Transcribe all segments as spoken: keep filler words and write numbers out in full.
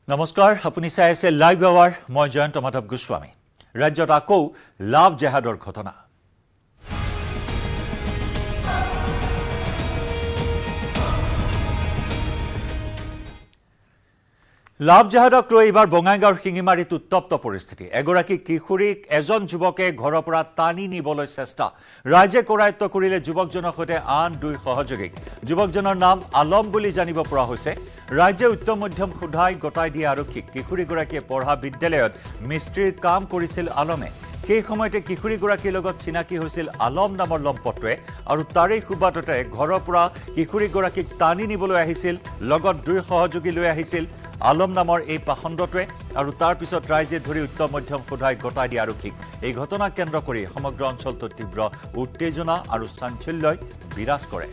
নমস্কাৰ আপুনি চাই আছে লাইভ আৱাৰ মই জয়ন্ত মাধৱ গোস্বামী ৰাজ্যত আকৌ লাভ জেহাদৰ ঘটনা লাভ জেহাদক লৈ এবাৰ বঙাইগাঁৱৰ শিঙিমাৰীত উত্তপ্ত পৰিস্থিতি এগৰাকী কিশোৰীক এজন যুৱকে ঘৰৰ পৰা টানি নিবলৈ চেষ্টা ৰাইজে কৰায়ত্ব কৰিলে যুৱকজনৰ সৈতে আন দুই সহযোগীক যুৱকজনৰ নাম আলম বুলি জানিব পৰা হৈছে ৰাজ্যে উত্তম মধ্যম সুধাই গটাই দিয়া আৰক্ষীক কিশোৰীগৰাকীয়ে পঢ়া বিদ্যালয়ত মিস্ত্ৰীৰ কাম কৰিছিল আলমে সেই সময়তে কিশোৰীগৰাকীৰ লগত চিনাকি হৈছিল আলম নামৰ লম্পটটোৱে আৰু তাৰেই সুবাদতে ঘৰৰ পৰা কিশোৰীগৰাকীক টানি নিবলৈ আহিছিল লগত দুই সহযোগী লৈ আহিছিল আলম নামৰ এই পাখণ্ডটোৱে আৰু তাৰ পিছত ৰাইজে ধৰি উত্তম মধ্যম সুধাই গটাই দিয়া আৰক্ষীক এই ঘটনা কেন্দ্ৰ কৰি সমগ্ৰ অঞ্চলটোত তীব্ৰ উত্তেজনা আৰু চাঞ্চল্যই বিৰাজ কৰে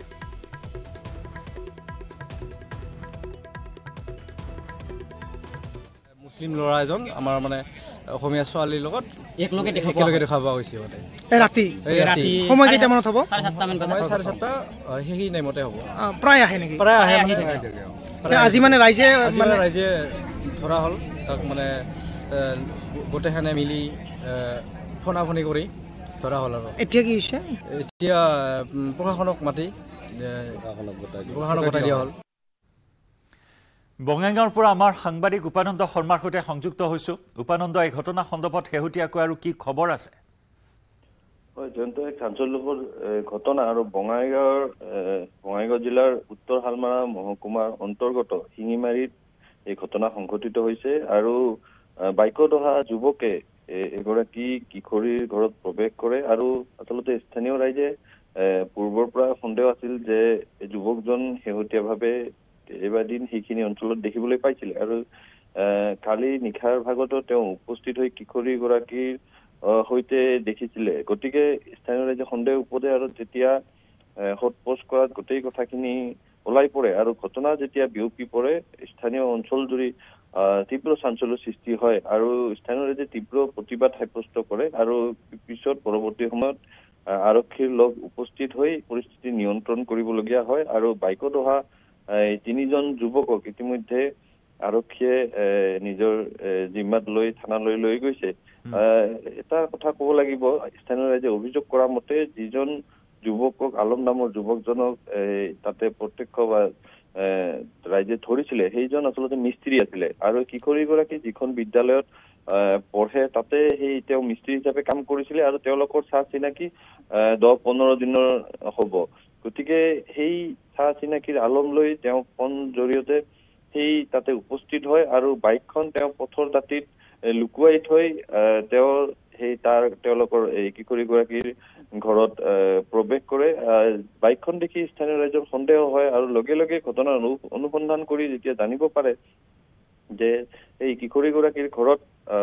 মুছলিম ল'ৰা এজন আমাৰ মানে অসমীয়া ছোৱালীৰ লগত একলগে দেখা একেলগে দেখা পোৱা গৈছে মানে এই ৰাতি ৰাতি সময় কেইটামানত হ'ব চাৰে সাতটা মান বজাত চাৰে সাতটা সেই টাইমতে হ'ব প্ৰায় আহে নেকি প্ৰায় আহে মানে আজি মানে ৰাইজে মানে ৰাইজে ধৰা হ'ল তাক মানে গোটেইখানে মিলি ফোনা ফোনি কৰি ধৰা হ'ল আৰু এতিয়া কি হৈছে এতিয়া প্ৰশাসনক মাতি প্ৰশাসনক গতাই দিয়া হ'ল বঙাইগাঁৱৰ পৰা আমাৰ সাংবাদিক উপানন্দ শৰ্মাৰ সৈতে সংযুক্ত হৈছো উপানন্দ এই ঘটনা সন্দৰ্ভত শেহতীয়াকৈ আৰু কি খবৰ আছে হয় জয়ন্ত এক চাঞ্চল্যকৰ ঘটনা আৰু বঙাইগাঁৱৰ বঙাইগাঁও জিলাৰ উত্তৰ হালমাৰা মহকুমাৰ অন্তৰ্গত শিঙিমাৰীত এই ঘটনা সংঘটিত হৈছে আৰু বাইকত অহা যুৱকে এগৰাকী কিশোৰীৰ ঘৰত প্ৰৱেশ কৰে আৰু আচলতে স্থানীয় ৰাইজে পূৰ্বৰ পৰা সন্দেহ আছিল যে যুৱকজন শেহতীয়াভাৱে কেইবাদিন সেইখিনি অঞ্চলত দেখিবলৈ পাইছিল আৰু কালি নিশাৰ ভাগতো তেওঁ উপস্থিত হৈ কিশোৰীগৰাকীৰ সৈতে দেখিছিলে গতিকে স্থানীয় ৰাইজে সন্দেহ উপদে আৰু যেতিয়া হটপোষ্ট কৰাত গোটেই কথাখিনি ওলাই পৰে আৰু ঘটনা যেতিয়া বিয়পি পৰে স্থানীয় অঞ্চল জুৰি তীব্ৰ চাঞ্চল্যৰ সৃষ্টি হয় আৰু স্থানীয় ৰাইজে তীব্ৰ প্ৰতিবাদ সাব্যস্ত কৰে আৰু পিছত পৰৱৰ্তী সময়ত আৰক্ষীৰ লগ উপস্থিত হৈ পৰিস্থিতি নিয়ন্ত্ৰণ কৰিবলগীয়া হয় আৰু বাইকত অহা তিনিজন যুৱকক ইতিমধ্যে আৰক্ষীয়ে নিজৰ জিম্মাত লৈ থানালৈ লৈ গৈছে এটা কথা ক'ব লাগিব স্থানীয় ৰাইজে অভিযোগ কৰা মতে যিজন যুৱকক আলম নামৰ যুৱকজনক তাতে প্ৰত্যক্ষ বা ৰাইজে ধৰিছিলে সেইজন আচলতে মিস্ত্ৰী আছিলে আৰু কিশোৰীগৰাকী যিখন বিদ্যালয়ত পঢ়ে তাতে সেই তেওঁ মিস্ত্ৰী হিচাপে কাম কৰিছিলে আৰু তেওঁলোকৰ চাহ চিনাকি দহ পোন্ধৰ দিনৰ হ'ব গতিকে সেই চাহ চিনাকিৰ আলম লৈ তেওঁ ফোন জৰিয়তে সেই তাতে উপস্থিত হয় আৰু বাইকখন তেওঁ পথৰ দাঁতিত লুকুৱাই থৈ তেওঁৰ সেই তাৰ তেওঁলোকৰ এই কিশোৰীগৰাকীৰ ঘৰত প্ৰৱেশ কৰে বাইকখন দেখি স্থানীয় ৰাইজৰ সন্দেহ হয় আৰু লগে লগে ঘটনাৰ অনুসন্ধান কৰি যেতিয়া জানিব পাৰে যে এই কিশোৰীগৰাকীৰ ঘৰত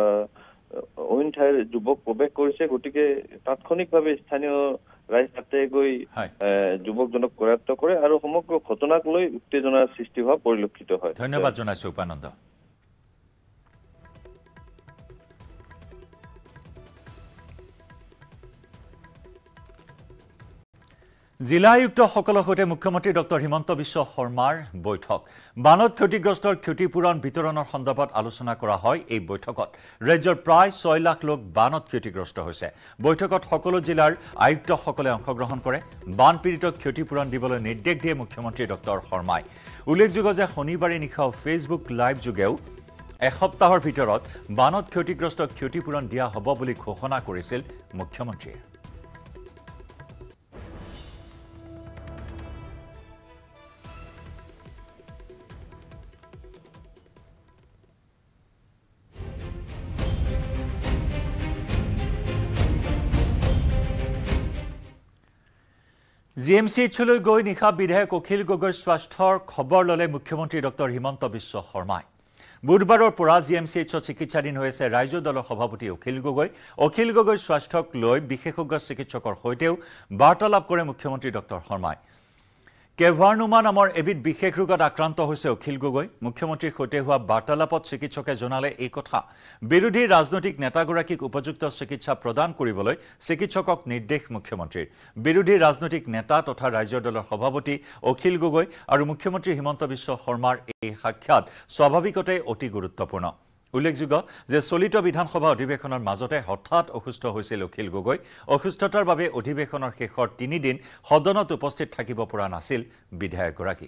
অইন ঠাইৰ যুৱক প্ৰৱেশ কৰিছে গতিকে তাৎক্ষণিকভাৱে স্থানীয় ৰাইজ তাতে গৈ যুৱকজনক কৰায়ত্ব কৰে আৰু সমগ্ৰ ঘটনাক লৈ উত্তেজনাৰ সৃষ্টি হোৱা পৰিলক্ষিত হয় ধন্যবাদ জনাইছো উপানন্দ জিলা আয়ুক্তসকলৰ সৈতে মুখ্যমন্ত্ৰী ডক্টৰ হিমন্ত বিশ্ব শৰ্মাৰ বৈঠক বানত ক্ষতিগ্ৰস্তৰ ক্ষতিপূৰণ বিতৰণৰ সন্দৰ্ভত আলোচনা কৰা হয় এই বৈঠকত ৰাজ্যৰ প্ৰায় ছয় লাখ লোক বানত ক্ষতিগ্ৰস্ত হৈছে বৈঠকত সকলো জিলাৰ আয়ুক্তসকলে অংশগ্ৰহণ কৰে বানপীড়িতক ক্ষতিপূৰণ দিবলৈ নিৰ্দেশ দিয়ে মুখ্যমন্ত্ৰী ডক্টৰ শৰ্মাই উল্লেখযোগ্য যে শনিবাৰে নিশা ফেচবুক লাইভ যোগেও এসপ্তাহৰ ভিতৰত বানত ক্ষতিগ্ৰস্ত ক্ষতিপূৰণ দিয়া হ'ব বুলি ঘোষণা কৰিছিল মুখ্যমন্ত্ৰীয়ে জি এম চি এইচলৈ গৈ নিশা বিধায়ক অখিল গগৈৰ স্বাস্থ্যৰ খবৰ ল'লে মুখ্যমন্ত্ৰী ডক্টৰ হিমন্ত বিশ্ব শৰ্মাই বুধবাৰৰ পৰা জি এম চি এইচত চিকিৎসাধীন হৈ আছে ৰাজ্য দলৰ সভাপতি অখিল গগৈ অখিল গগৈৰ স্বাস্থ্যক লৈ বিশেষজ্ঞ চিকিৎসকৰ সৈতেও বাৰ্তালাপ কৰে মুখ্যমন্ত্ৰী ডক্টৰ শৰ্মাই কেভাৰনোমা নামৰ এবিধ বিশেষ ৰোগত আক্ৰান্ত হৈছে অখিল গগৈ। মুখ্যমন্ত্ৰীৰ সৈতে হোৱা বাৰ্তালাপত চিকিৎসকে জনালে এই কথা। বিৰোধী ৰাজনৈতিক নেতাগৰাকীক উপযুক্ত চিকিৎসা প্ৰদান কৰিবলৈ চিকিৎসকক নিৰ্দেশ মুখ্যমন্ত্ৰীৰ। বিৰোধী ৰাজনৈতিক নেতা তথা ৰাজ্যৰ দলৰ সভাপতি অখিল গগৈ আৰু মুখ্যমন্ত্ৰী হিমন্ত বিশ্ব শৰ্মাৰ এই সাক্ষাৎ স্বাভাৱিকতে অতি গুৰুত্বপূৰ্ণ। উল্লেখযোগ্য যে চলিত বিধানসভা অধিৱেশনৰ মাজতে হঠাৎ অসুস্থ হৈছিল অখিল গগৈ। অসুস্থতাৰ বাবে অধিৱেশনৰ শেষৰ তিনিদিন সদনত উপস্থিত থাকিব পৰা নাছিল বিধায়কগৰাকী।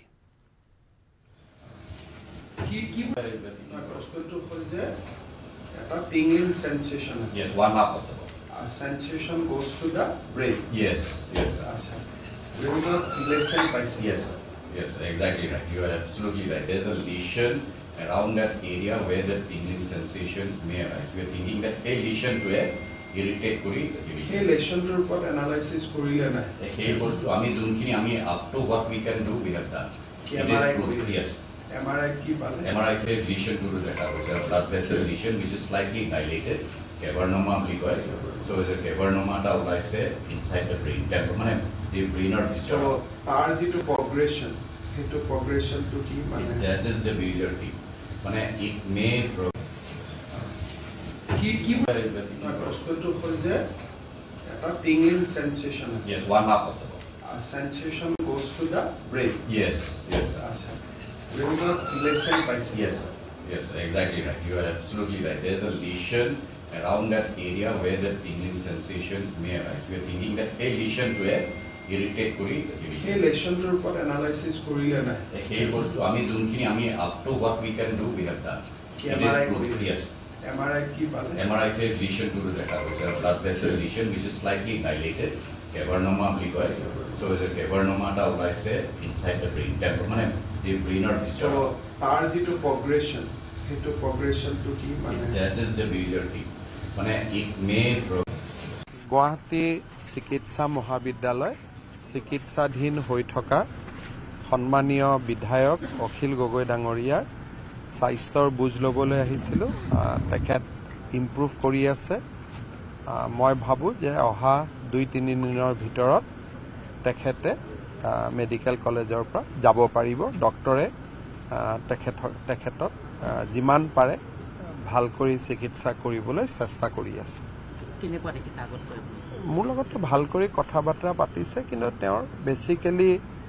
Yes, one half of the body. Uh, sensation goes to the brain. Yes, yes. Achha. Brain or lesion by Yes, yes, exactly right. You are absolutely right. There's a lesion around that area where the tingling sensation may arise. We are thinking that a lesion to a irritate kuri. Hey, lesion to report analysis korile na. Hey, goes to Ami Dunki, Ami up to what we can do, we have done. Ki It M R I is proved, yes. M R I ki bale? M R I is lesion to the blood vessel lesion which is slightly dilated. Cavernoma we call it. So the cavernoma ta olaise inside the brain. Mane the brain or So tar jitu progression, into progression to ki mane? That is the major thing. Mane it may pro Ki ki hospital to hol je eta tingling sensation ase. Yes, one half of the body. Uh, sensation goes to the brain. Yes, yes. Achha. Brain or lesion by Yes, yes, exactly right. You are absolutely right. There's a lesion around that area where the tingling sensation may arise. We are thinking that a lesion to a irritate kuri. Hey, lesion to report analysis korile na. Hey, goes to Ami Dunki, Ami up to what we can do, we have done. Ki It M R I is proved, yes. M R I ki bale? M R I is lesion to the blood vessel lesion which is slightly dilated. Cavernoma we call it. So the cavernoma ta olaise inside the brain. Mane the brain or So tar jitu progression, into progression to ki mane? that is the major thing. Mane it may pro Guwahati চিকিৎসা মহাবিদ্যালয় চিকিৎসাধীন হৈ থকা সন্মানীয় বিধায়ক অখিল গগৈ ডাঙৰীয়াৰ স্বাস্থ্যৰ বুজ ল'বলৈ আহিছিলোঁ। তেখেত ইম্প্ৰুভ কৰি আছে। মই ভাবোঁ যে অহা দুই তিনি দিনৰ ভিতৰত তেখেতে মেডিকেল কলেজৰ পৰা যাব পাৰিব। ডক্টৰে তেখেতক তেখেতক যিমান পাৰে ভাল কৰি চিকিৎসা কৰিবলৈ চেষ্টা কৰি আছে। মোৰ লগতো ভাল কৰি কথা বাৰ্তা পাতিছে, কিন্তু তেওঁৰ বেছিকেলি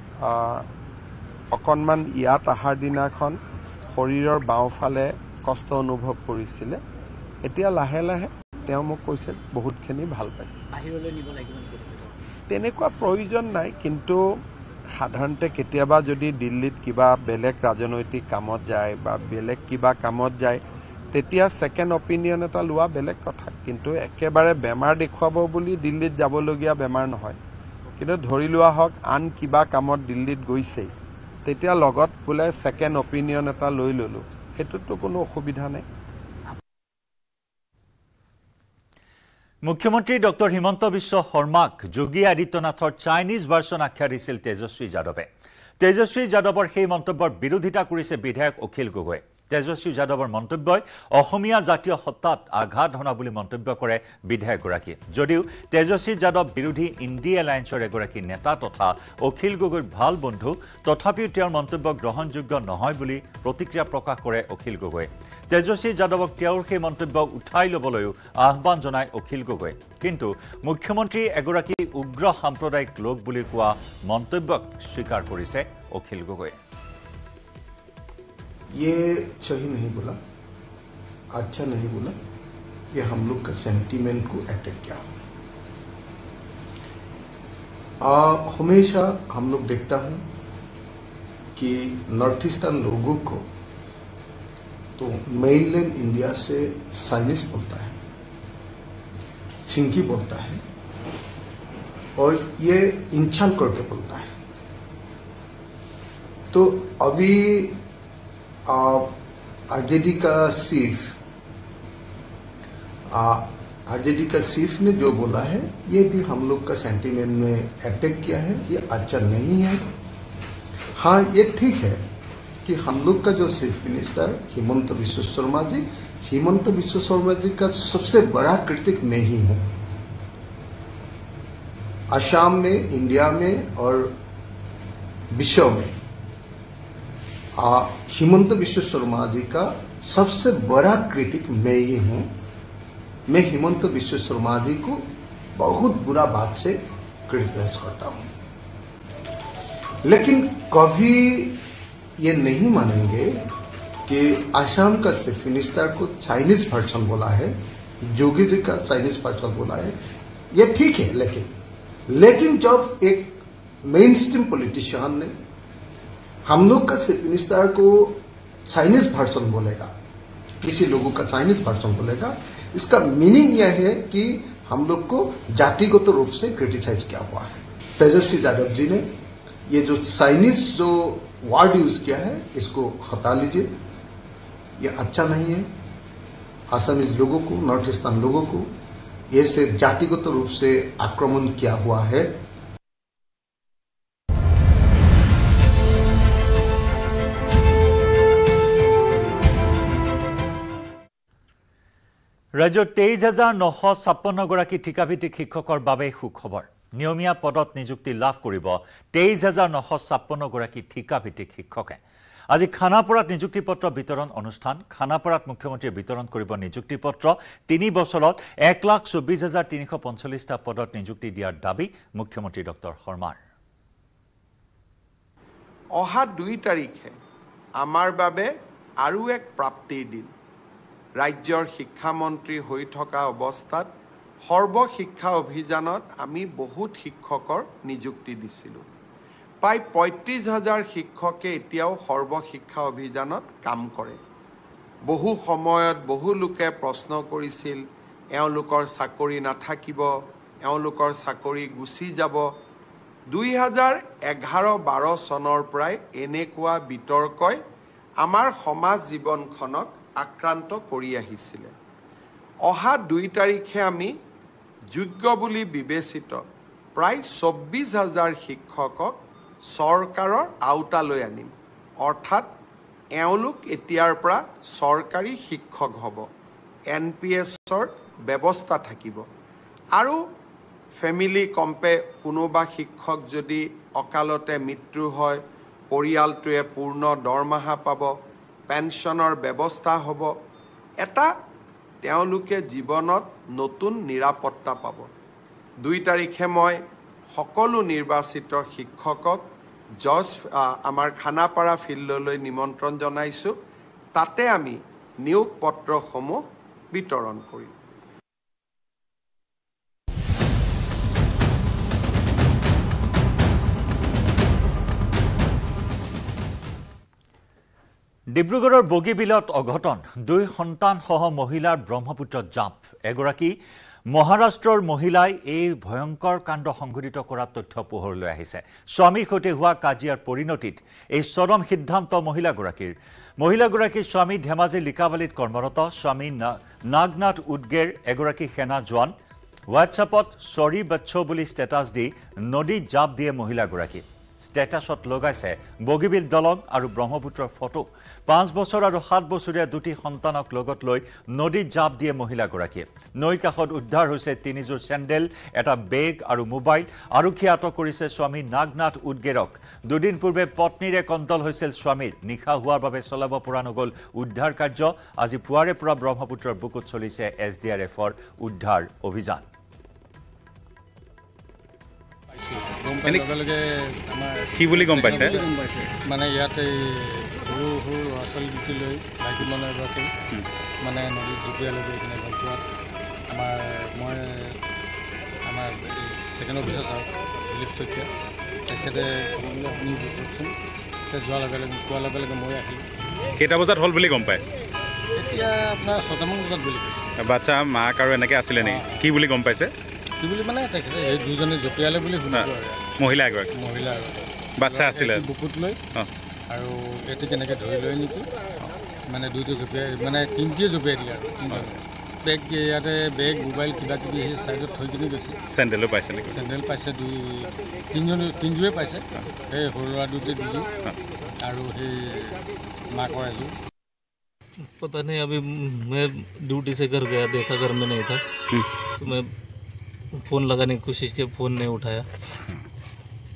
অকণমান ইয়াত অহাৰ দিনাখন শৰীৰৰ বাওঁফালে কষ্ট অনুভৱ কৰিছিলে। এতিয়া লাহে লাহে তেওঁ মোক কৈছে বহুতখিনি ভাল পাইছে। তেনেকুৱা প্ৰয়োজন নাই, কিন্তু সাধাৰণতে কেতিয়াবা যদি দিল্লীত কিবা বেলেগ ৰাজনৈতিক কামত যায় বা বেলেগ কিবা কামত যায় তেতিয়া ছেকেণ্ড অপিনিয়ন এটা লোৱা বেলেগ কথা। কিন্তু একেবাৰে বেমাৰ দেখুৱাব বুলি দিল্লীত যাবলগীয়া বেমাৰ নহয়। কিন্তু ধৰি লোৱা হওক আন কিবা কামত দিল্লীত গৈছেই, তেতিয়া লগত বোলে ছেকেণ্ড অপিনিয়ন এটা লৈ ল'লোঁ, সেইটোতো কোনো অসুবিধা নাই। মুখ্যমন্ত্ৰী ডক্টৰ হিমন্ত বিশ্ব শৰ্মাক যোগী আদিত্যনাথৰ চাইনিজ ভাৰ্চন আখ্যা দিছিল তেজস্বী যাদৱে। তেজস্বী যাদৱৰ সেই মন্তব্যৰ বিৰোধিতা কৰিছে বিধায়ক অখিল গগৈ। তেজস্বী যাদৱৰ মন্তব্যই অসমীয়া জাতীয় সত্তাত আঘাত হনা বুলি মন্তব্য কৰে বিধায়কগৰাকীয়ে। যদিও তেজস্বী যাদৱ বিৰোধী ইণ্ডি এলায়েন্সৰ এগৰাকী নেতা তথা অখিল গগৈৰ ভাল বন্ধু, তথাপিও তেওঁৰ মন্তব্য গ্ৰহণযোগ্য নহয় বুলি প্ৰতিক্ৰিয়া প্ৰকাশ কৰে অখিল গগৈয়ে। তেজস্বী যাদৱক তেওঁৰ সেই মন্তব্য উঠাই ল'বলৈও আহ্বান জনায় অখিল গগৈ। কিন্তু মুখ্যমন্ত্ৰী এগৰাকী উগ্ৰ সাম্প্ৰদায়িক লোক বুলি কোৱা মন্তব্যক স্বীকাৰ কৰিছে অখিল গগৈয়ে। ये सही नहीं बोला, अच्छा नहीं बोला। ये हम लोग का सेंटीमेंट को अटैक किया। आ, हमेशा हम लोग देखता हूं कि नॉर्थ ईस्टर्न लोगों को तो मेनलैंड इंडिया से चाइनीज बोलता है, सिंधी बोलता है और ये इंचाल करके बोलता है। तो अभी आरजेडी का चीफ आरजेडी का चीफ ने जो बोला है ये भी हम लोग का सेंटीमेंट में अटैक किया है। ये अच्छा नहीं है। हाँ, ये ठीक है कि हम लोग का जो चीफ मिनिस्टर हिमंत बिश्व शर्मा जी हिमंत बिश्व शर्मा जी का सबसे बड़ा क्रिटिक मैं ही हूँ। असम में, इंडिया में और विश्व में हिमंत बिश्व शर्मा जी का सबसे बड़ा क्रिटिक मैं ही हूं। मैं हिमंत बिश्व शर्मा जी को बहुत बुरा बात से क्रिटिसाइज करता हूं, लेकिन कभी ये नहीं मानेंगे कि आसाम का चीफ मिनिस्टर को चाइनीज पर्सन बोला है, जोगी जी का चाइनीज पर्सन बोला है, ये ठीक है। लेकिन लेकिन जब एक मेन स्ट्रीम पॉलिटिशियन ने हम लोग का चीफ मिनिस्टर को चाइनीज पर्सन बोलेगा, किसी लोगों का चाइनीज पर्सन बोलेगा, इसका मीनिंग यह है कि हम लोग को जातिगत रूप से क्रिटिसाइज किया हुआ है। तेजस्वी यादव जी ने ये जो चाइनीज जो वर्ड यूज किया है इसको हटा लीजिए, ये अच्छा नहीं है। आसामीज लोगों को, नॉर्थ ईस्टर्न लोगों को ये से जातिगत रूप से आक्रमण किया हुआ है। ৰাজ্যৰ তেইছ হাজাৰ নশ ছাপন্ন গৰাকী ঠিকাভিত্তিক শিক্ষকৰ বাবে সুখবৰ। নিয়মীয়া পদত নিযুক্তি লাভ কৰিব তেইছ হাজাৰ নশ ছাপন্ন গৰাকী ঠিকাভিত্তিক শিক্ষকে। আজি খানাপাৰাত নিযুক্তি পত্ৰ বিতৰণ অনুষ্ঠান। খানাপাৰাত মুখ্যমন্ত্ৰীয়ে বিতৰণ কৰিব নিযুক্তি পত্ৰ। তিনি বছৰত এক লাখ চৌব্বিছ হাজাৰ তিনিশ পঞ্চল্লিছটা পদত নিযুক্তি দিয়াৰ দাবী মুখ্যমন্ত্ৰী ডক্টৰ শৰ্মাৰ। অহা দুই তাৰিখে আমাৰ বাবে আৰু এক প্ৰাপ্তিৰ দিন। ৰাজ্যৰ শিক্ষামন্ত্ৰী হৈ থকা অৱস্থাত সৰ্বশিক্ষা অভিযানত আমি বহুত শিক্ষকৰ নিযুক্তি দিছিলোঁ। প্ৰায় পঁয়ত্ৰিছ হাজাৰ শিক্ষকে এতিয়াও সৰ্বশিক্ষা অভিযানত কাম কৰে। বহু সময়ত বহু লোকে প্ৰশ্ন কৰিছিল এওঁলোকৰ চাকৰি নাথাকিব, এওঁলোকৰ চাকৰি গুচি যাব। দুই হাজাৰ এঘাৰ বাৰ চনৰ পৰাই এনেকুৱা বিতৰ্কই আমাৰ সমাজ জীৱনখনক আক্ৰান্ত কৰি আহিছিলে। অহা দুই তাৰিখে আমি যোগ্য বুলি বিবেচিত প্ৰায় চৌব্বিছ হাজাৰ শিক্ষকক চৰকাৰৰ আওতালৈ আনিম। অৰ্থাৎ এওঁলোক এতিয়াৰ পৰা চৰকাৰী শিক্ষক হ'ব। এন পি এছৰ ব্যৱস্থা থাকিব আৰু ফেমিলি কম্পে কোনোবা শিক্ষক যদি অকালতে মৃত্যু হয় পৰিয়ালটোৱে পূৰ্ণ দৰমহা পাব, পেঞ্চনৰ ব্যৱস্থা হ'ব। এটা তেওঁলোকে জীৱনত নতুন নিৰাপত্তা পাব। দুই তাৰিখে মই সকলো নিৰ্বাচিত শিক্ষকক জজ আমাৰ খানাপাৰা ফিল্ডলৈ নিমন্ত্ৰণ জনাইছোঁ। তাতে আমি নিয়োগ পত্ৰসমূহ বিতৰণ কৰিম। ডিব্ৰুগড়ৰ বগীবিলত অঘটন। দুই সন্তানসহ মহিলাৰ ব্ৰহ্মপুত্ৰত জাঁপ। এগৰাকী মহাৰাষ্ট্ৰৰ মহিলাই এই ভয়ংকৰ কাণ্ড সংঘটিত কৰাৰ তথ্য পোহৰলৈ আহিছে। স্বামীৰ সৈতে হোৱা কাজিয়াৰ পৰিণতিত এই চৰম সিদ্ধান্ত মহিলাগৰাকীৰ। মহিলাগৰাকীৰ স্বামী ধেমাজিৰ লিকাবালিত কৰ্মৰত। স্বামী নাগনাথ উডগেৰ এগৰাকী সেনা জোৱান। হোৱাটছএপত চৰি বচ্চো বুলি ষ্টেটাছ দি নদীত জাঁপ দিয়ে মহিলাগৰাকী। ষ্টেটাছত লগাইছে বগীবিল দলং আৰু ব্ৰহ্মপুত্ৰৰ ফটো। পাঁচ বছৰ আৰু সাত বছৰীয়া দুটি সন্তানক লগত লৈ নদীত জাঁপ দিয়ে মহিলাগৰাকীয়ে। নৈৰ কাষত উদ্ধাৰ হৈছে তিনিযোৰ চেণ্ডেল, এটা বেগ আৰু মোবাইল। আৰক্ষীয়ে আটক কৰিছে স্বামী নাগনাথ উডগেৰক। দুদিন পূৰ্বে পত্নীৰে কণ্টল হৈছিল স্বামীৰ। নিশা হোৱাৰ বাবে চলাব পৰা নগ'ল উদ্ধাৰ কাৰ্য। আজি পুৱাৰে পৰা ব্ৰহ্মপুত্ৰৰ বুকুত চলিছে এছ ডি আৰ এফৰ উদ্ধাৰ অভিযান। কি বুলি গম পাইছে? মানে ইয়াতে সৰু সৰু ল'ৰা ছোৱালী দুটি লৈ মাইকী মানুহ এগৰাকী মানে নদীত জুপিয়াই লৈ গৈ কিনে জলপোৱাত আমাৰ মই আমাৰ second officer sir Dilip Saikia তেখেতে খবৰবিলাক শুনি কওকচোন। যোৱাৰ লগে লগে কোৱাৰ লগে লগে মই আহিলোঁ। কেইটা বজাত হ'ল বুলি গম পায়? এতিয়া আপোনাৰ ছটামান বজাত বুলি কৈছে। বাচ্চা মাক আৰু এনেকৈ আছিলে নেকি? কি বুলি গম পাইছে? কি বুলি মানে তেখেতে এই দুজনে জপিয়ালে বুলি শুনিছোঁ আৰু। মহিলা এগৰাকী মহিলা আৰু বাচ্চা আছিলে বুকুত লৈ আৰু এইটো কেনেকৈ ধৰি লৈ নেকি মানে দুইটো জপিয়াই মানে তিনিটিয়ে জপিয়াই দিলে আৰু বেগ ইয়াতে বেগ মোবাইল কিবা কিবি সেই ছাইডত থৈ কিনে গৈছে। চেণ্ডেলো পাইছে নেকি? চেণ্ডেল পাইছে দুই তিনিজন তিনিযোৰে পাইছে। সেই সৰু ল'ৰা দুটি দুযোৰ আৰু সেই মাকৰ এযোৰ। पता नहीं, अभी मैं ड्यूटी से घर गया, देखा घर में नहीं था तो मैं फ़ोन लगाने की कोशिश की, फ़ोन नहीं उठाया।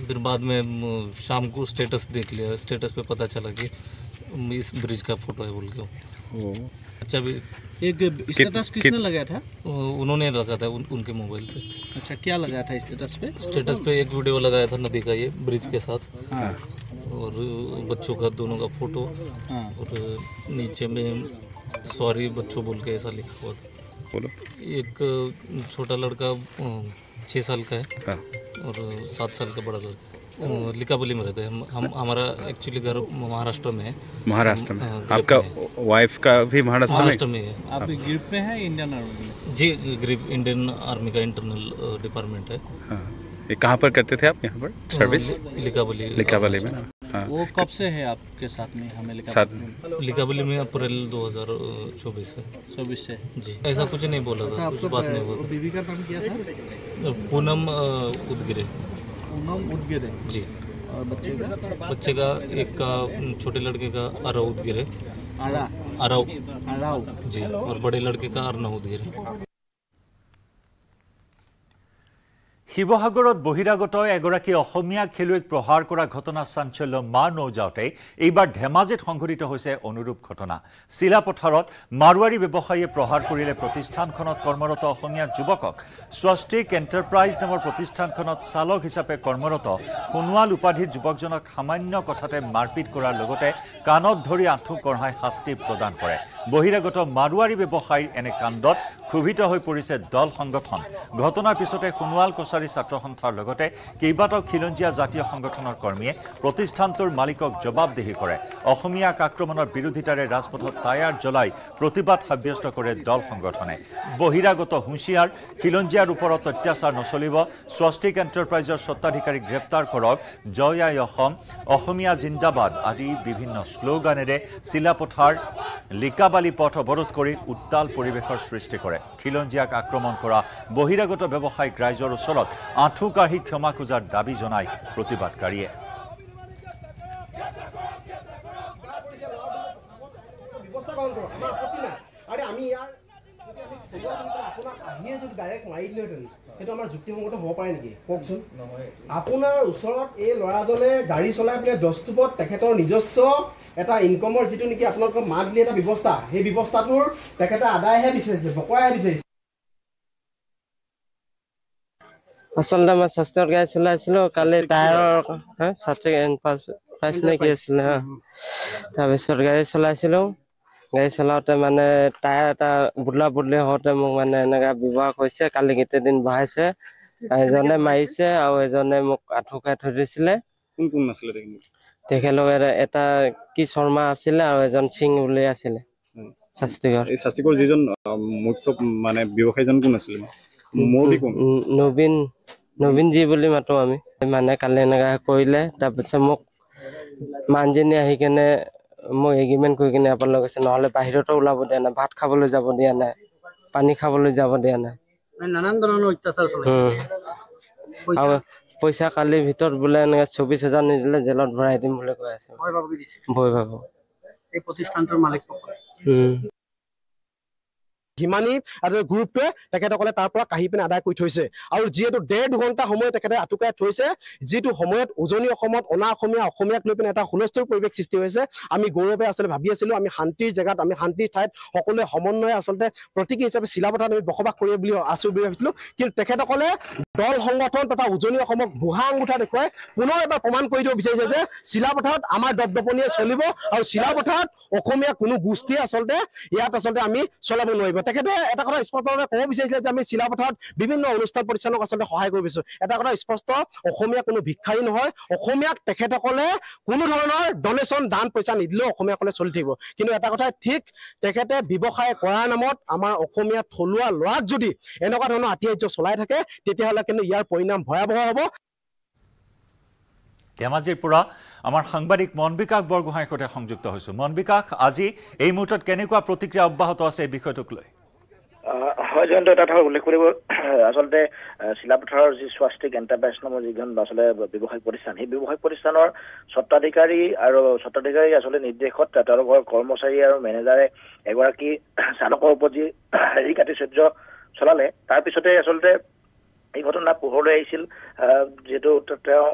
फिर बाद में म, शाम को स्टेटस देख लिया, स्टेटस पे पता चला कि इस ब्रिज का फोटो है बोल के। अच्छा भी एक स्टेटस किसने लगाया था? उन्होंने लगा था उन, उनके मोबाइल पे। अच्छा, क्या लगाया था स्टेटस पे? स्टेटस पे एक वीडियो लगाया था नदी का, ये ब्रिज के साथ। हाँ। और बच्चों का दोनों का फोटो। हाँ। और नीचे में सॉरी बच्चों बोल के ऐसा लिखा हुआ था। बोलो। एक छोटा लड़का छः साल का है। हाँ। और सात साल का बड़ा लड़का लिकाबली में रहते हैं हम, हम हमारा एक्चुअली घर महाराष्ट्र में है। महाराष्ट्र में? आपका वाइफ का भी महाराष्ट्र में? महाराष्ट्र में है। आप ग्रिप में है इंडियन आर्मी में? जी, ग्रिप इंडियन आर्मी का इंटरनल डिपार्टमेंट है। हाँ। ये कहाँ पर करते थे आप यहाँ पर सर्विस? लिकाबली। लिकाबली में। हाँ। वो कब से है आपके साथ में? हमें लिकाबली लिकाबली में अप्रैल दो हज़ार चौबीस से। चौबीस से जी। ऐसा कुछ नहीं बोला था, कुछ बात नहीं हुआ। बीवी का नाम क्या था? पूनम उदगिरे। पूनम उदगिरे जी। और बच्चे का? बच्चे का एक का छोटे लड़के का अरव उदगिरे। आरा अरव अरव जी। और बड़े लड़के का अर्णव उदगिरे। শিৱসাগৰত বহিৰাগত এগৰাকী অসমীয়া খেলুৱৈক প্ৰহাৰ কৰা ঘটনা চাঞ্চল্য মাৰ নৌজাওঁতে এইবাৰ ধেমাজিত সংঘটিত হৈছে অনুৰূপ ঘটনা। চিলাপথাৰত মাৰোৱাৰী ব্যৱসায়ীয়ে প্ৰহাৰ কৰিলে প্ৰতিষ্ঠানখনত কৰ্মৰত অসমীয়া যুৱকক। স্বস্তিক এণ্টাৰপ্ৰাইজ নামৰ প্ৰতিষ্ঠানখনত চালক হিচাপে কৰ্মৰত সোণোৱাল উপাধিৰ যুৱকজনক সামান্য কথাতে মাৰপিট কৰাৰ লগতে কাণত ধৰি আঁঠু কঢ়াই শাস্তি প্ৰদান কৰে। বহিৰাগত মাৰোৱাৰী ব্যৱসায়ীৰ এনে কাণ্ডত ক্ষোভিত হৈ পৰিছে দল সংগঠন। ঘটনাৰ পিছতে সোণোৱাল কছাৰী ছাত্ৰ সন্থাৰ লগতে কেইবাটাও খিলঞ্জীয়া জাতীয় সংগঠনৰ কৰ্মীয়ে প্ৰতিষ্ঠানটোৰ মালিকক জবাবদিহি কৰে। অসমীয়াক আক্ৰমণৰ বিৰোধিতাৰে ৰাজপথত টায়াৰ জ্বলাই প্ৰতিবাদ সাব্যস্ত কৰে দল সংগঠনে। বহিৰাগত হুঁচিয়াৰ খিলঞ্জীয়াৰ ওপৰত অত্যাচাৰ নচলিব, স্বস্তিক এণ্টাৰপ্ৰাইজৰ স্বত্বাধিকাৰীক গ্ৰেপ্তাৰ কৰক, জয় আই অসম, অসমীয়া জিন্দাবাদ আদি বিভিন্ন শ্লোগানেৰে চিলাপথাৰ লিকাবালি পথ অৱৰোধ কৰি উত্তাল পৰিৱেশৰ সৃষ্টি কৰে। খিলঞ্জীয়াক আক্ৰমণ কৰা বহিৰাগত ব্যৱসায়িক ৰাইজৰ ওচৰত আঁঠু কাঢ়ি ক্ষমা খোজাৰ দাবী জনাই প্ৰতিবাদকাৰীয়ে। সেইটো আমাৰ যুক্তিসংগত হ'ব পাৰে নেকি কওকচোন? আপোনাৰ ওচৰত এই ল'ৰাজনে গাড়ী চলাই পেলাই দস্তুপত তেখেতৰ নিজস্ব এটা ইনকমৰ যিটো নেকি আপোনালোকৰ মান্থলি এটা ব্যৱস্থা, সেই ব্যৱস্থাটোৰ তেখেতে আদায়হে বিচাৰিছে, বকৰাহে বিচাৰিছে। আচলতে মই স্বাস্থ্যৰ গাড়ী চলাইছিলোঁ কালি টায়াৰৰ প্ৰাইচ নাইকি আছিলে। তাৰপিছত গাড়ী চলাইছিলোঁ, গাড়ী চলাওঁতে মানে টায়াৰ এটা বুদলা বুদলি হওঁতে মোক মানে এনেকুৱা ব্যৱহাৰ কৰিছে। কালি গোটেই দিন বহাইছে, এজনে মাৰিছে আৰু এজনে মোক আঁঠু কাই থৈ দিছিলে। কোন কোন আছিলে তেখেতলোক? এটা কি শৰ্মা আছিলে আৰু এজন সিং বুলি আছিলে। শাস্তিগড়। এই শাস্তিগড় যিজন মুখ্য মানে ব্যৱসায়ীজন কোন আছিলে? নবীন নবীনজী বুলি মাতো আমি। মানে কালি এনেকুৱা কৰিলে, তাৰপিছত মোক মানুহজনী আহি কেনে মোক এগ্ৰিমেণ্ট কৰি কিনে আপোনালোক কৈছে নহ'লে বাহিৰতো ওলাব দিয়া নাই, ভাত খাবলৈ যাব দিয়া নাই, পানী খাবলৈ যাব দিয়া নাই, নানান ধৰণৰ অত্যাচাৰ চলাইছে। আৰু পইচা কালিৰ ভিতৰত বোলে এনেকৈ চৌবিছ হাজাৰ নিদিলে জেলত ভৰাই দিম বুলি কৈ আছে। ভয় ভাবি দিছে। ভয় ভাবো। এই প্ৰতিষ্ঠানটোৰ মালিক হিমানী আৰু গ্ৰুপটোৱে তেখেতসকলে তাৰ পৰা কাঢ়ি পিনে আদায় কৰি থৈছে। আৰু যিহেতু ডেৰ দুঘণ্টা সময় তেখেতে আটুকাই থৈছে, যিটো সময়ত উজনি অসমত অনা অসমীয়া অসমীয়াক লৈ পিনে এটা হুলস্থুল পৰিৱেশ সৃষ্টি হৈছে। আমি গৌৰৱে আচলতে ভাবি আছিলোঁ আমি শান্তিৰ জেগাত, আমি শান্তিৰ ঠাইত সকলোৱে সমন্বয়ে আচলতে প্ৰতীকী হিচাপে চিলাপথাৰত আমি বসবাস কৰিব বুলি আছোঁ বুলি ভাবিছিলোঁ। কিন্তু তেখেতসকলে দল সংগঠন তথা উজনি অসমক বুঢ়া আঙুঠা দেখুৱাই পুনৰ এবাৰ প্ৰমাণ কৰি দিব বিচাৰিছে যে চিলাপথাৰত আমাৰ দপদপনিয়ে চলিব আৰু চিলাপথাৰত অসমীয়া কোনো গোষ্ঠীয়ে আচলতে ইয়াত আচলতে আমি চলাব নোৱাৰিব। তেখেতে এটা কথা স্পষ্টভাৱে ক'ব বিচাৰিছিলে যে আমি চিলাপথাৰত বিভিন্ন অনুষ্ঠান প্ৰতিষ্ঠানক আচলতে সহায় কৰিব বিচাৰিছোঁ। এটা কথা স্পষ্ট, অসমীয়া কোনো ভিক্ষাৰী নহয়। অসমীয়াক তেখেতসকলে কোনো ধৰণৰ ডনেশ্যন দান পইচা নিদিলেও অসমীয়াসকলে চলি থাকিব। কিন্তু এটা কথা ঠিক, তেখেতে ব্যৱসায় কৰাৰ নামত আমাৰ অসমীয়া থলুৱা ল'ৰাক যদি এনেকুৱা ধৰণৰ আতিশয্য চলাই থাকে, তেতিয়াহ'লে কিন্তু ইয়াৰ পৰিণাম ভয়াৱহ হ'ব। ধেমাজিৰ পৰা আমাৰ সাংবাদিক মনবিকাশ বৰগোহাঁইৰ সৈতে সংযুক্ত হৈছোঁ। মনবিকাশ, আজি এই মুহূৰ্তত কেনেকুৱা প্ৰতিক্ৰিয়া অব্যাহত আছে এই বিষয়টোক লৈ? হয় জয়ন্ত, এটা কথা উল্লেখ কৰিব, আচলতে চিলাপথাৰৰ যি স্বাস্তিক এণ্টাৰপ্ৰাইজ নামৰ যিখন আচলতে ব্যৱসায়িক প্ৰতিষ্ঠান, সেই ব্যৱসায়িক প্ৰতিষ্ঠানৰ স্বত্বাধিকাৰী আৰু স্বত্বাধিকাৰী আচলতে নিৰ্দেশত তেওঁলোকৰ কৰ্মচাৰী আৰু মেনেজাৰে এগৰাকী চালকৰ ওপৰত যি হেৰি কাৰ্য্য চলালে, তাৰপিছতে আচলতে এই ঘটনা পোহৰলৈ আহিছিল। যিহেতু তেওঁ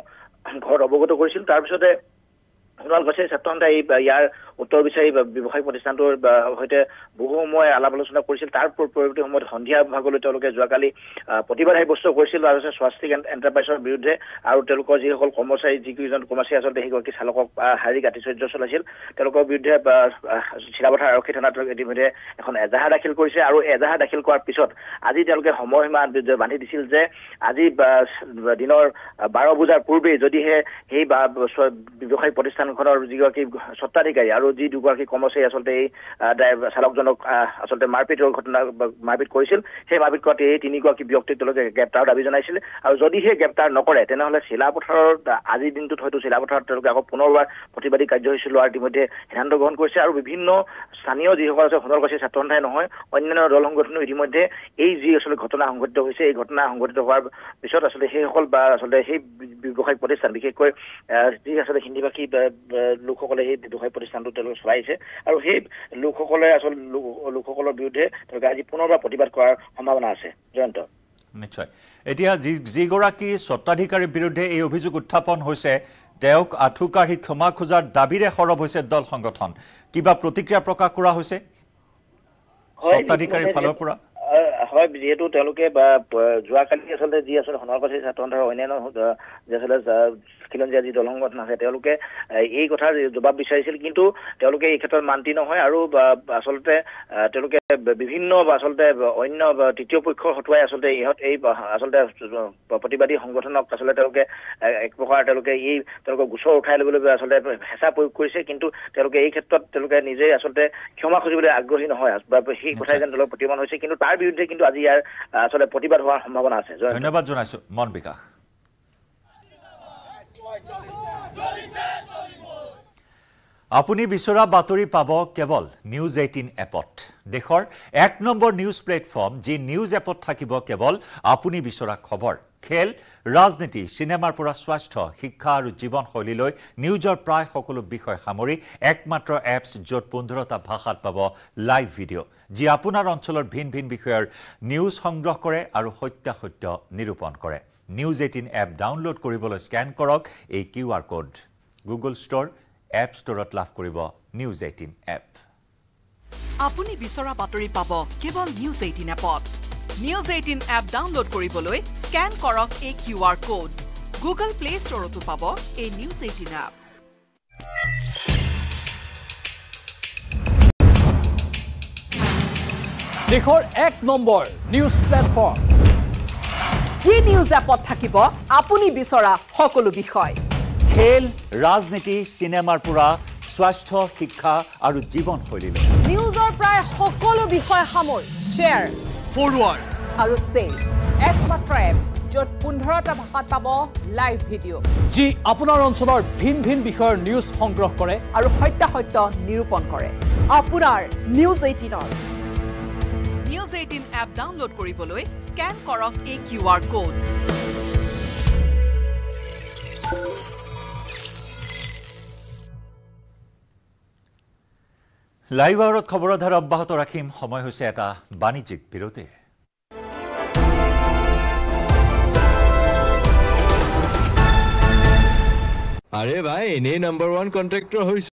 ঘৰত অৱগত কৰিছিল। তাৰপিছতে সোণোৱাল কছাৰী ছাত্ৰ সন্থাই ইয়াৰ উত্তৰ বিচাৰি ব্যৱসায়িক প্ৰতিষ্ঠানটোৰ সৈতে বহু সময় আলাপ আলোচনা কৰিছিল। তাৰ পৰৱৰ্তী সময়ত সন্ধিয়া ভাগলৈ তেওঁলোকে যোৱাকালি প্ৰতিবাদ সাব্যস্ত কৰিছিল আচলতে স্বাস্তিক এণ্টাৰপ্ৰাইজৰ বিৰুদ্ধে আৰু তেওঁলোকৰ যিসকল কৰ্মচাৰী যিকেইজন কৰ্মচাৰী আচলতে সেইগৰাকী চালকক শাৰীৰিক আতিশয্য চলাইছিল তেওঁলোকৰ বিৰুদ্ধে চিলাপথাৰ আৰক্ষী থানাত ইতিমধ্যে এখন এজাহাৰ দাখিল কৰিছে। আৰু এজাহাৰ দাখিল কৰাৰ পিছত আজি তেওঁলোকে সময়সীমা বান্ধি দিছিল যে আজি দিনৰ বাৰ বজাৰ পূৰ্বেই যদিহে সেই ব্যৱসায়িক প্ৰতিষ্ঠানখনৰ যিগৰাকী স্বত্বাধিকাৰী আৰু যি দুগৰাকী কৰ্মচাৰী আচলতে এই চালকজনক আচলতে মাৰপিটৰ ঘটনা মাৰপিট কৰিছিল সেই মাৰপিট কৰাত এই তিনিগৰাকী ব্যক্তিক তেওঁলোকে গ্ৰেপ্তাৰৰ দাবী জনাইছিল। আৰু যদিহে গ্ৰেপ্তাৰ নকৰে তেনেহ'লে চিলাপথাৰত আজিৰ দিনটোত হয়তো চিলাপথাৰত তেওঁলোকে আকৌ পুনৰবাৰ প্ৰতিবাদী কাৰ্যসূচী লোৱাৰ ইতিমধ্যে সিদ্ধান্ত গ্ৰহণ কৰিছে। আৰু বিভিন্ন স্থানীয় যিসকল আছে সোণোৱাল কছাৰী ছাত্ৰ সন্থাই নহয় অন্যান্য দল সংগঠনো ইতিমধ্যে এই যি আচলতে ঘটনা সংঘটিত হৈছে এই ঘটনা সংঘটিত হোৱাৰ পিছত আচলতে সেইসকল বা আচলতে সেই ব্যৱসায়িক প্ৰতিষ্ঠান বিশেষকৈ যি আচলতে হিন্দীভাষী লোকসকলে সেই ব্যৱসায়িক প্ৰতিষ্ঠানটো তেওঁলোকে চলাইছে আৰু সেই লোকসকলে আচলতে লোকসকলৰ বিৰুদ্ধে তেওঁলোকে আজি পুনৰবাৰ প্ৰতিবাদ কৰাৰ সম্ভাৱনা আছে। জয়ন্ত নিশ্চয় এতিয়া যি যিগৰাকী স্বত্বাধিকাৰীৰ বিৰুদ্ধে এই অভিযোগ উত্থাপন হৈছে তেওঁক আঠুকাঢ়ি ক্ষমা খোজাৰ দাবীৰে সৰব হৈছে দল সংগঠন কিবা প্ৰতিক্ৰিয়া প্ৰকাশ কৰা হৈছে স্বত্বাধিকাৰীৰ ফালৰ পৰা? হয় যিহেতু তেওঁলোকে যোৱাকালি আচলতে যি আচলতে সোণোৱাল কছাৰী ছাত্ৰ সন্থাৰ অন্যান্য যি আচলতে খিলঞ্জীয়া যি দল সংগঠন আছে তেওঁলোকে এই কথাৰ জবাব বিচাৰিছিল কিন্তু তেওঁলোকে এই ক্ষেত্ৰত মান্তি নহয় আৰু আচলতে তেওঁলোকে বিভিন্ন আচলতে অন্য তৃতীয় পক্ষৰ হতুৱাই আচলতে ইহঁত এই আচলতে প্ৰতিবাদী সংগঠনক আচলতে তেওঁলোকে এক প্ৰকাৰ তেওঁলোকে এই তেওঁলোকক গোচৰ উঠাই ল'বলৈ আচলতে হেঁচা প্ৰয়োগ কৰিছে কিন্তু তেওঁলোকে এই ক্ষেত্ৰত তেওঁলোকে নিজেই আচলতে ক্ষমা খুজিবলৈ আগ্ৰহী নহয় বা সেই কথাই যেন তেওঁলোক প্ৰতিমান হৈছে কিন্তু তাৰ বিৰুদ্ধে কিন্তু আজি ইয়াৰ আচলতে প্ৰতিবাদ হোৱাৰ সম্ভাৱনা আছে। ধন্যবাদ জনাইছো মন বিকাশ। আপুনি বিচৰা বাতৰি পাব কেৱল নিউজ এইটিন এপত দেশৰ এক নম্বৰ নিউজ প্লেটফৰ্ম যি নিউজ এপত থাকিব কেৱল আপুনি বিচৰা খবৰ খেল ৰাজনীতি চিনেমাৰ পৰা স্বাস্থ্য শিক্ষা আৰু জীৱনশৈলীলৈ নিউজৰ প্ৰায় সকলো বিষয় সামৰি একমাত্ৰ এপছ য'ত পোন্ধৰটা ভাষাত পাব লাইভ ভিডিঅ' যি আপোনাৰ অঞ্চলৰ ভিন ভিন বিষয়ৰ নিউজ সংগ্ৰহ কৰে আৰু সত্যাসত্য নিৰূপণ কৰে। নিউজ এইটিন এপ ডাউনলোড কৰিবলৈ স্কেন কৰক এই Q R code Google store app ষ্ট'ৰত লাভ কৰিব নিউজ এইটিন এপ। আপুনি বিচৰা বাতৰি পাব কেৱল নিউজ এইটিন এপত। নিউজ এইটিন এপ ডাউনলোড কৰিবলৈ স্কেন কৰক এই Q R code Google play ষ্ট'ৰতো পাব এই নিউজ এইটিন এপ। দেশৰ এক নম্বৰ নিউজ প্লেটফৰ্ম যি নিউজ এপত থাকিব আপুনি বিচৰা সকলো বিষয় খেল ৰাজনীতি চিনেমাৰ পৰা স্বাস্থ্য শিক্ষা আৰু জীৱনশৈলীলৈ নিউজৰ প্ৰায় সকলো বিষয় সামৰি শ্বেয়াৰ ফৰৱাৰ্ড আৰু চেভ একমাত্ৰ এপ য'ত পোন্ধৰটা ভাষাত পাব লাইভ ভিডিঅ' যি আপোনাৰ অঞ্চলৰ ভিন ভিন বিষয়ৰ নিউজ সংগ্ৰহ কৰে আৰু সত্যাসত্য নিৰূপণ কৰে আপোনাৰ নিউজ এইটিনৰ নিউজ এইটিন এপ ডাউনলোড কৰিবলৈ স্কেন কৰক এই কিউ আৰ কোড লাইভ আৱাৰত খবৰৰ ধাৰা অব্যাহত ৰাখিম সময় হৈছে এটা বাণিজ্যিক বিৰতিৰ। আৰে ভাই এনেই নাম্বাৰ ওৱান কন্ট্ৰেক্টৰ হৈছে